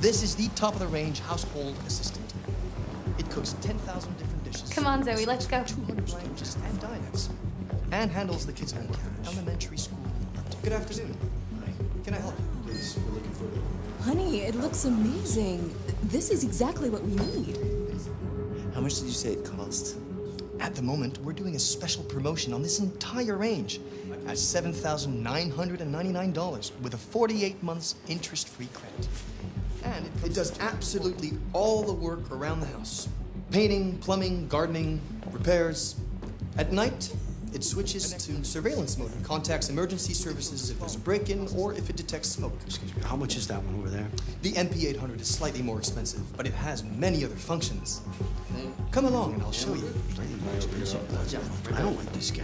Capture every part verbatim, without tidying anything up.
This is the top-of-the-range household assistant. It cooks ten thousand different dishes. Come on, Zoe, let's go. two hundred languages and dialects. And handles the kids' home care, elementary school. Good afternoon. Hi. Can I help you? Please, we're looking for... Honey, it looks amazing. This is exactly what we need. How much did you say it cost? At the moment, we're doing a special promotion on this entire range at seven thousand nine hundred ninety-nine dollars with a forty-eight months interest-free credit. And it, it does absolutely all the work around the house. Painting, plumbing, gardening, repairs. At night, it switches to surveillance mode and contacts emergency services if there's a break-in or if it detects smoke. Excuse me, how much is that one over there? The N P eight hundred is slightly more expensive, but it has many other functions. Come along and I'll show you. I don't like this guy.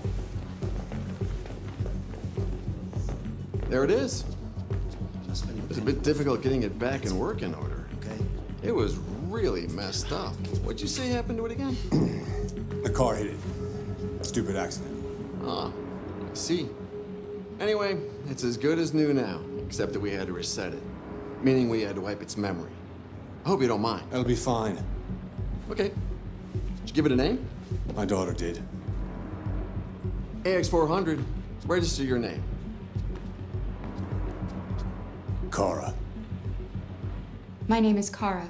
There it is. It's a bit difficult getting it back in working order. Okay. It was really messed up. What'd you say happened to it again? The car hit it. Stupid accident. Ah, I see. Anyway, it's as good as new now, except that we had to reset it. Meaning we had to wipe its memory. I hope you don't mind. That'll be fine. Okay. Did you give it a name? My daughter did. A X four hundred, register your name. Kara. My name is Kara.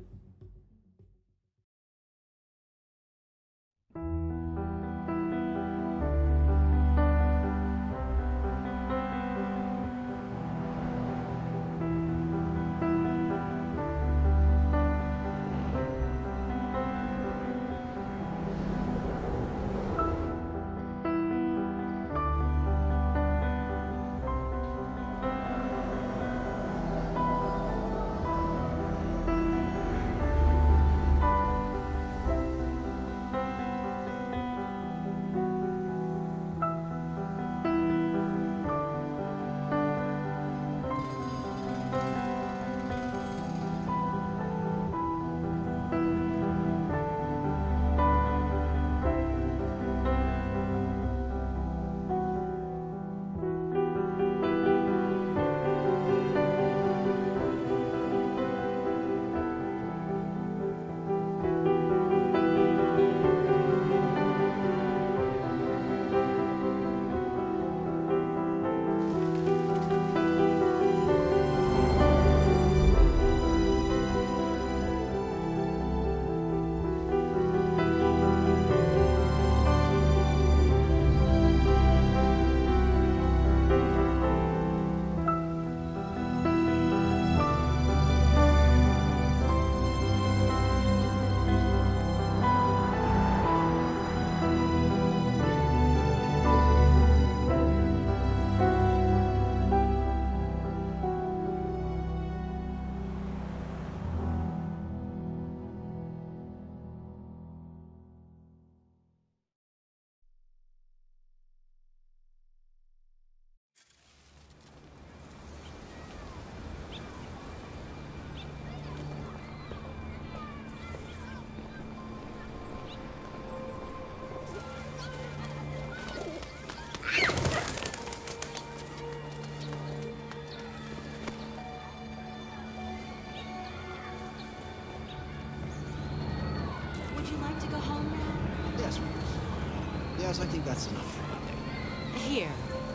Yes, I think that's enough for one day. Here,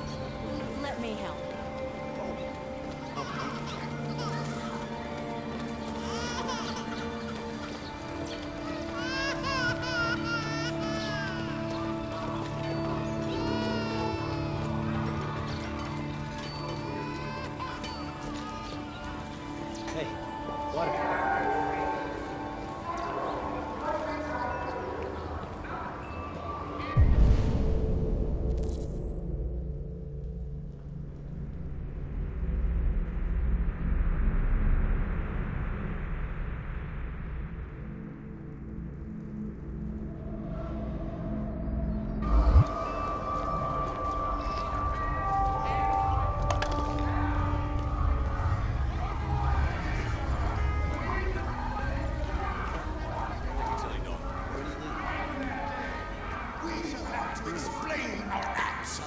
let me help. Hey, water.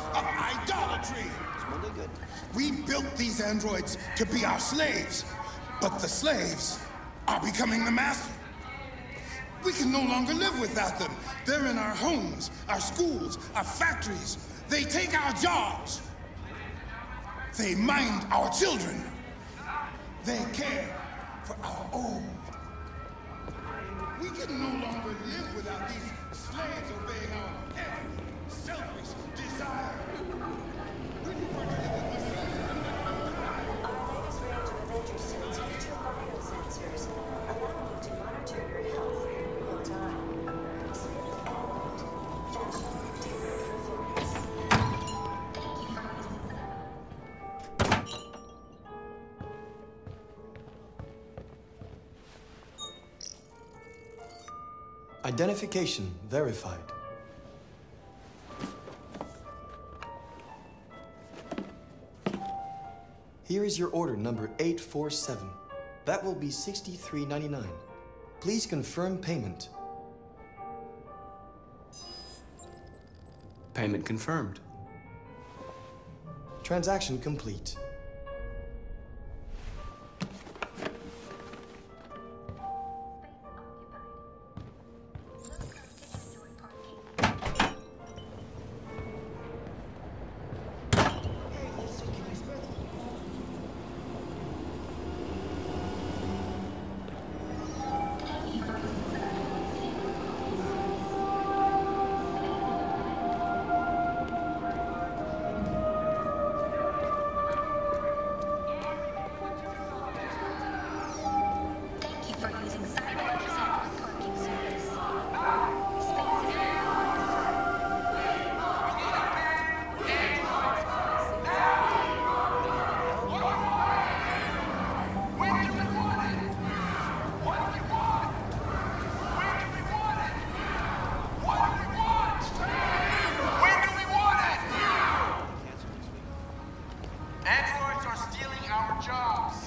We built these androids to be our slaves. But the slaves are becoming the master. We can no longer live without them. They're in our homes, our schools, our factories. They take our jobs. They mind our children. They care for our old. We can no longer live without these slaves obeying our every selfish desire. We prefer to live with machines. Our latest range of Avenger suits have two vital sensors, allowing you to monitor your health in real time. Smooth element, gentle, tailored performance. Identification verified. Here is your order number eight four seven. That will be sixty-three ninety-nine. Please confirm payment. Payment confirmed. Transaction complete.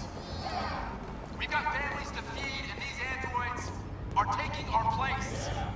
We've got families to feed, and these androids are taking our place.